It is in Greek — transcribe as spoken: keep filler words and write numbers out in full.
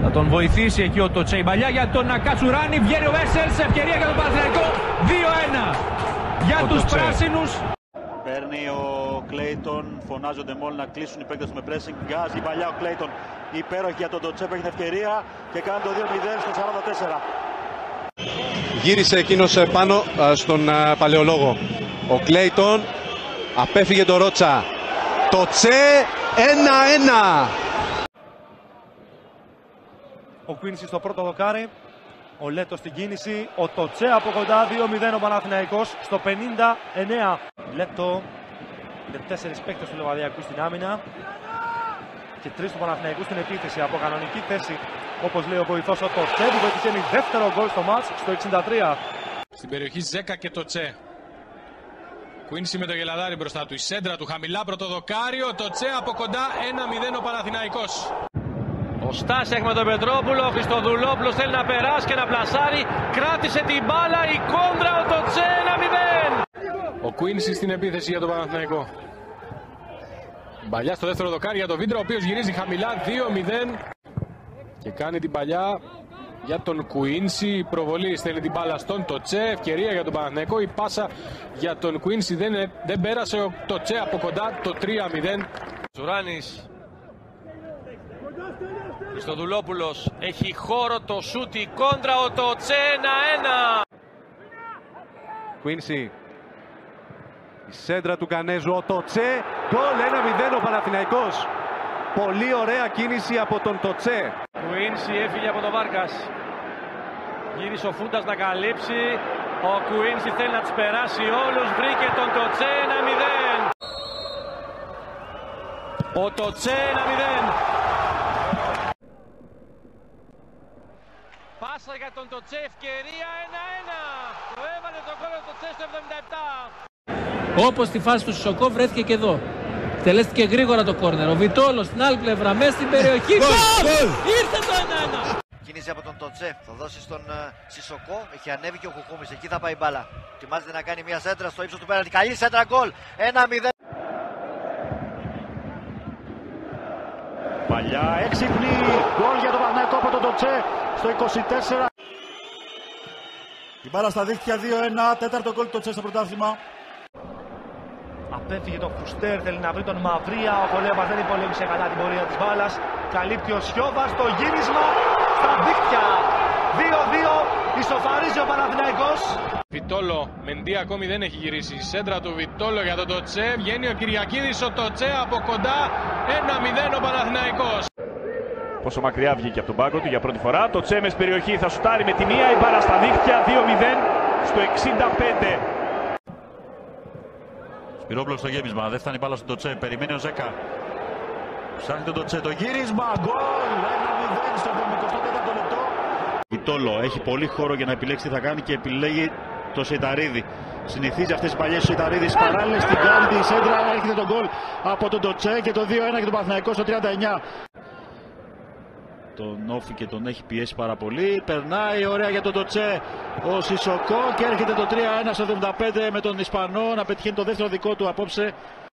Θα τον βοηθήσει εκεί ο Τοτσέ. Η παλιά για τον Κατσουράνη. Βγαίνει ο Βέσελς. Ευκαιρία για τον Παναθηναϊκό. δύο ένα για τους πράσινους. Παίρνει ο Κλέιτον. Φωνάζονται μόλι να κλείσουν οι παίκτες με pressing. Γκάζει η παλιά ο Κλέιτον. Υπέροχη για τον Τοτσέ που έχει την ευκαιρία και κάνει το δύο μηδέν στο σαράντα τέσσερα. Γύρισε εκείνος πάνω στον παλαιολόγο. Ο Κλέιτον απέφυγε το Ρότσα. Τοτσέ ένα ένα. Ο Κουίνσι στο πρώτο δοκάρι. Ο Λέτο στην κίνηση. Ο Τοτσέ από κοντά. δύο μηδέν ο Παναθηναϊκός στο πενήντα εννέα. Λέτο με τέσσερις παίκτες του Λεβαδιακού στην άμυνα και τρεις του Παναθηναϊκού στην επίθεση από κανονική θέση. Όπως λέει ο βοηθός, ο Τοτσέ που πετυχαίνει δεύτερο γκολ στο μάτς στο εξήντα τρία. Στην περιοχή Ζέκα και Τοτσέ. Κουίνσι με το γελαδάρι μπροστά του. Η σέντρα του χαμηλά, πρωτοδοκάριο. Τοτσέ από κοντά. ένα μηδέν ο Παναθηναϊκός. Ο Στάσεκ με τον Πετρόπουλο. Ο Χριστοδουλόπουλος θέλει να περάσει και να πλασάρει. Κράτησε την μπάλα. Η κόντρα ο Τοτσέ ένα μηδέν. Ο Κουίνσι στην επίθεση για τον Παναθηναϊκό. Παλιά στο δεύτερο δοκάρι για τον Βίντρα, ο οποίος γυρίζει χαμηλά. δύο μηδέν. Και κάνει την παλιά για τον Κουίνσι. Η προβολή στέλνει την μπάλα στον Τοτσέ. Ευκαιρία για τον Παναθηναϊκό. Η πάσα για τον Κουίνσι δεν, δεν πέρασε. Ο Τοτσέ από κοντά το τρία μηδέν. Ζουράνης. Χριστοδουλόπουλος. Έχει χώρο το σούτι. Κόντρα ο Τοτσέ ένα ένα. Κουίνσι. Η σέντρα του Κανέζου. Ο Τοτσέ. Γκολ ένα μηδέν ο Παναθηναϊκός. Πολύ ωραία κίνηση από τον Τοτσέ. Κουίνσι έφυγε από τον Βάρκας. Γύρισε ο Φούντας να καλύψει. Ο Κουίνσι θέλει να τους περάσει όλους. Βρήκε τον Τοτσέ ένα μηδέν. Ο Τοτσέ ένα μηδέν. Πάσα για τον Τοτσέ. Ευκαιρία ένα ένα. Το έβαλε τον γκολ ο Τοτσέ στο εβδομήντα επτά. Όπως στη φάση του Σισοκό βρέθηκε και εδώ. Τελέστηκε γρήγορα το κόρνερ. Ο Βιτόλος στην άλλη πλευρά, μέσα στην περιοχή. Γκολ! Ήρθε το ένα ένα. Κίνηση από τον Τοτσέ. Θα δώσει στον uh, Σισοκό. Έχει ανέβει και ο Κουκούμης. Εκεί θα πάει η μπάλα. Ετοιμάζεται να κάνει μια σέντρα στο ύψος του πέναλτι. Καλή σέντρα, γκολ. ένα μηδέν. Παλιά έξυπνη. Γκολ για τον Παναθηναϊκό από τον Τοτσέ στο είκοσι τέσσερα. Η μπάλα στα δίχτυα δύο ένα. Τέταρτο γκολ του Τοτσέ στο πρωτάθλημα. Απέφυγε τον Φουστέρ, θέλει να βρει τον Μαυρία. Ο Κολέβας δεν πολέμησε καλά την πορεία της μπάλας. Καλύπτει ο Σιώβας το γύρισμα στα δίχτυα. δύο δύο, ισοφαρίζει ο Παναθηναϊκός. Βιτόλο, Μεντί ακόμη δεν έχει γυρίσει. Η σέντρα του Βιτόλο για τον Τοτσέ. Βγαίνει ο Κυριακίδης, ο Τοτσέ από κοντά. ένα μηδέν ο Παναθηναϊκός. Πόσο μακριά βγήκε από τον πάγκο του για πρώτη φορά. Τοτσέ μες στην περιοχή θα σουτάρει με τη μία. Η μπάλα στα δίχτυα. δύο μηδέν στο εξήντα πέντε. Σπυρόπουλος στο γέμισμα, δεν φτάνει μπάλα στον Τοτσέ, περιμένει ο Ζέκα. Ψάχνει τον Τοτσέ, το γύρισμα, γκολ! ένα μηδέν στο εικοστό τέταρτο λεπτό. Βιτόλο έχει πολύ χώρο για να επιλέξει τι θα κάνει και επιλέγει το Σεϊταρίδη. Συνηθίζει αυτές τις παλιές Σεϊταρίδης, παράλληλες στην κάλτη, η σέντρα, έρχεται τον γκολ από τον Τοτσέ και το δύο ένα για τον Παναθηναϊκό στο τριάντα εννέα. Τον Όφη και τον έχει πιέσει πάρα πολύ. Περνάει ωραία για τον Τοτσέ ο Σισοκό και έρχεται το τρία ένα στο εβδομήντα πέντε με τον Ισπανό να πετυχαίνει το δεύτερο δικό του απόψε.